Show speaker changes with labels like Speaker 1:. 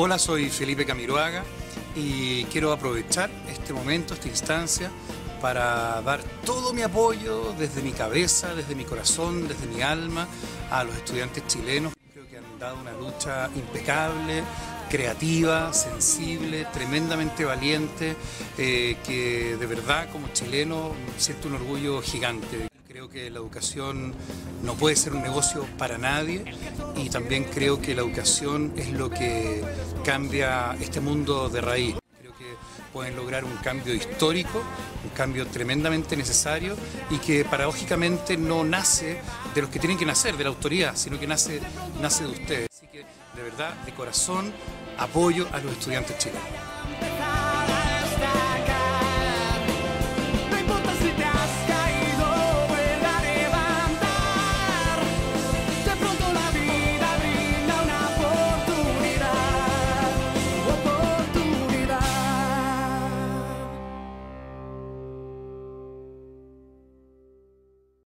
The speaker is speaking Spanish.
Speaker 1: Hola, soy Felipe Camiroaga y quiero aprovechar este momento, esta instancia, para dar todo mi apoyo desde mi cabeza, desde mi corazón, desde mi alma a los estudiantes chilenos. Creo que han dado una lucha impecable, creativa, sensible, tremendamente valiente, que de verdad como chileno siento un orgullo gigante. Creo que la educación no puede ser un negocio para nadie y también creo que la educación es lo que cambia este mundo de raíz. Creo que pueden lograr un cambio histórico, un cambio tremendamente necesario y que paradójicamente no nace de los que tienen que nacer, de la autoridad, sino que nace de ustedes. Así que de verdad, de corazón, apoyo a los estudiantes chilenos.